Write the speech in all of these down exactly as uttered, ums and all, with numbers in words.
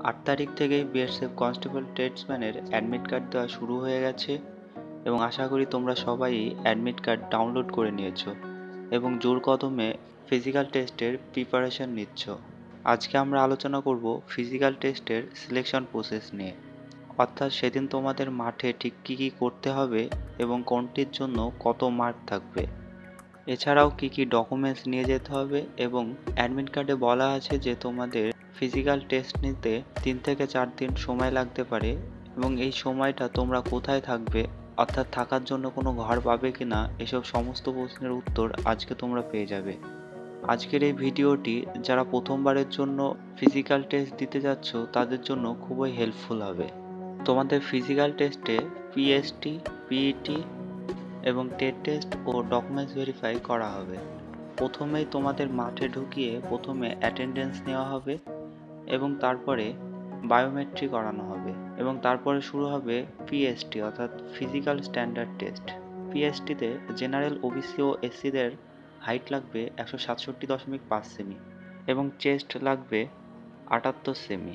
আট তারিখ থেকেই বিএসএফ কনস্টেবল ট্রেডসম্যানের অ্যাডমিট কার্ড দেওয়া শুরু হয়ে গেছে এবং আশা করি তোমরা সবাই অ্যাডমিট কার্ড ডাউনলোড করে নিয়েছো এবং জোর কদমে ফিজিক্যাল টেস্টের প্রিপারেশন নিচ্ছ। আজকে আমরা আলোচনা করব ফিজিক্যাল টেস্টের সিলেকশন প্রসেস নিয়ে, অর্থাৎ সেদিন তোমাদের মাঠে ঠিক কী কী করতে হবে এবং কোনটির জন্য কত মার্ক থাকবে, এছাড়াও কি কি ডকুমেন্টস নিয়ে যেতে হবে এবং অ্যাডমিট কার্ডে বলা আছে যে তোমাদের ফিজিক্যাল টেস্ট নিতে তিন থেকে চার দিন সময় লাগতে পারে এবং এই সময়টা তোমরা কোথায় থাকবে, অর্থাৎ থাকার জন্য কোনো ঘর পাবে কিনা, এসব সমস্ত প্রশ্নের উত্তর আজকে তোমরা পেয়ে যাবে। আজকের এই ভিডিওটি যারা প্রথমবারের জন্য ফিজিক্যাল টেস্ট দিতে যাচ্ছ তাদের জন্য খুবই হেল্পফুল হবে। তোমাদের ফিজিক্যাল টেস্টে পিএসটি, পিইটি এবং টেট টেস্ট ও ডকুমেন্টস ভেরিফাই করা হবে। প্রথমেই তোমাদের মাঠে ঢুকিয়ে প্রথমে অ্যাটেন্ডেন্স নেওয়া হবে এবং তারপরে বায়োমেট্রি করানো হবে এবং তারপরে শুরু হবে পিএসটি অর্থাৎ ফিজিক্যাল স্ট্যান্ডার্ড টেস্ট। পিএসটিতে জেনারেল, ওবিসি ও এসসিদের হাইট লাগবে একশো সাতষট্টি দশমিক পাঁচ সেমি এবং চেস্ট লাগবে আটাত্তর সেমি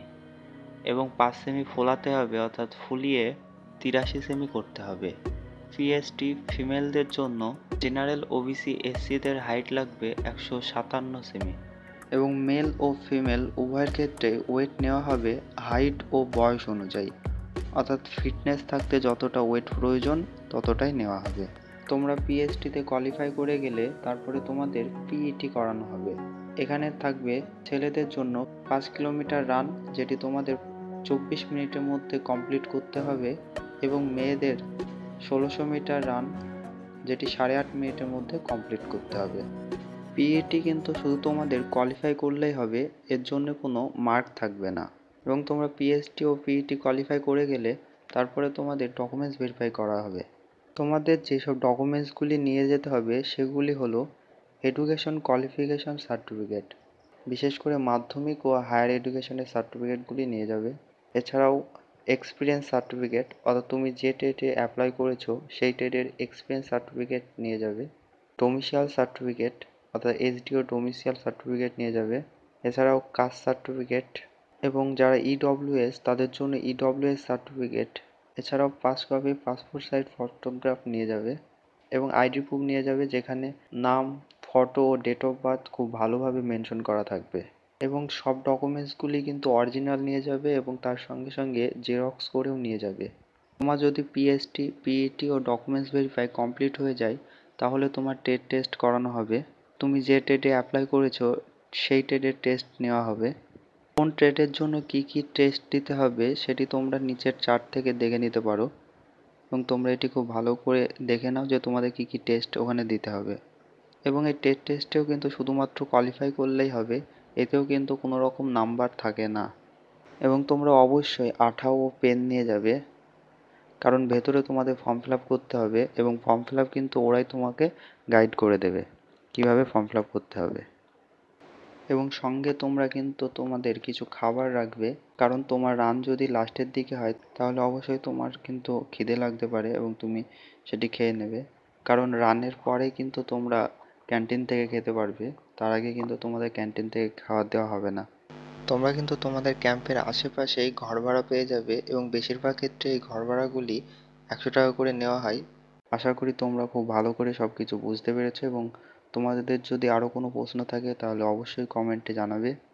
এবং পাঁচ সেমি ফোলাতে হবে, অর্থাৎ ফুলিয়ে তিরাশি সেমি করতে হবে। পিএসটি ফিমেলদের জন্য জেনারেল, ওবিসি, এসসিদের হাইট লাগবে একশো সাতান্ন সেমি এবং মেল ও ফিমেল উভয়ের ক্ষেত্রে ওয়েট নেওয়া হবে হাইট ও বয়স অনুযায়ী, অর্থাৎ ফিটনেস থাকতে যতটা ওয়েট প্রয়োজন ততটাই নেওয়া হবে। তোমরা পিএসটিতে কোয়ালিফাই করে গেলে তারপরে তোমাদের পিইটি করানো হবে। এখানে থাকবে ছেলেদের জন্য পাঁচ কিলোমিটার রান, যেটি তোমাদের চব্বিশ মিনিটের মধ্যে কমপ্লিট করতে হবে এবং মেয়েদের ষোলোশো মিটার রান, যেটি সাড়ে আট মিনিটের মধ্যে কমপ্লিট করতে হবে। পিইটি কিন্তু শুধু তোমাদের কোয়ালিফাই করলেই হবে, এর জন্য কোনো মার্ক থাকবে না এবং তোমরা পিএসটি ও পিইটি কোয়ালিফাই করে গেলে তারপরে তোমাদের ডকুমেন্টস ভেরিফাই করা হবে। তোমাদের যেসব ডকুমেন্টসগুলি নিয়ে যেতে হবে সেগুলি হলো এডুকেশন কোয়ালিফিকেশন সার্টিফিকেট, বিশেষ করে মাধ্যমিক ও হায়ার এডুকেশনের সার্টিফিকেটগুলি নিয়ে যাবে। এছাড়াও এক্সপিরিয়েন্স সার্টিফিকেট, অর্থাৎ তুমি যে টেটে অ্যাপ্লাই করেছো সেই টেটের এক্সপিরিয়েন্স সার্টিফিকেট নিয়ে যাবে। ডোমিসিয়াল সার্টিফিকেট, অর্থাৎ এসডিও ডোমিসিয়াল সার্টিফিকেট নিয়ে যাবে। এছাড়াও কাস্ট সার্টিফিকেট এবং যারা ইডব্লিউএস তাদের জন্য ইডব্লিউএস সার্টিফিকেট। এছাড়াও পাঁচ কপি পাসপোর্ট সাইজ ফটোগ্রাফ নিয়ে যাবে এবং আইডি প্রুফ নিয়ে যাবে, যেখানে নাম, ফটো ও ডেট অফ বার্থ খুব ভালোভাবে মেনশন করা থাকবে এবং সব ডকুমেন্টসগুলি কিন্তু অরিজিনাল নিয়ে যাবে এবং তার সঙ্গে সঙ্গে জেরক্স করেও নিয়ে যাবে। তোমার যদি পিএসটি, পিইটি ও ডকুমেন্টস ভেরিফাই কমপ্লিট হয়ে যায় তাহলে তোমার টেট টেস্ট করানো হবে। তুমি যে টেটে অ্যাপ্লাই করেছো সেই টেটের টেস্ট নেওয়া হবে। কোন টেটের জন্য কি কি টেস্ট দিতে হবে সেটি তোমরা নিচের চার্ট থেকে দেখে নিতে পারো এবং তোমরা এটি খুব ভালো করে দেখে নাও যে তোমাদের কি কি টেস্ট ওখানে দিতে হবে। এবং এই টেট টেস্টেও কিন্তু শুধুমাত্র কোয়ালিফাই করলেই হবে, এতেও কিন্তু কোনো রকম নাম্বার থাকে না। এবং তোমরা অবশ্যই আঠা ও পেন নিয়ে যাবে, কারণ ভেতরে তোমাদের ফর্ম ফিল আপ করতে হবে এবং ফর্ম ফিল আপ কিন্তু ওরাই তোমাকে গাইড করে দেবে কিভাবে ফর্ম ফিল আপ করতে হবে। এবং সঙ্গে তোমরা কিন্তু তোমাদের কিছু খাবার রাখবে, কারণ তোমার রান যদি লাস্টের দিকে হয় তাহলে অবশ্যই তোমার কিন্তু খিদে লাগতে পারে এবং তুমি সেটি খেয়ে নেবে, কারণ রানের পরে কিন্তু তোমরা ক্যান্টিন থেকে খেতে পারবে, তার আগে কিন্তু তোমাদের ক্যান্টিন থেকে খাবার দেওয়া হবে না। তোমরা কিন্তু তোমাদের ক্যাম্পের আশেপাশেই ঘর ভাড়া পেয়ে যাবে এবং বেশিরভাগ ক্ষেত্রে এই ঘর ভাড়াগুলি একশো টাকা করে নেওয়া হয়। আশা করি তোমরা খুব ভালো করে সব কিছু বুঝতে পেরেছো এবং তোমাদের যদি আরও কোনো প্রশ্ন থাকে তাহলে অবশ্যই কমেন্টে জানাবে।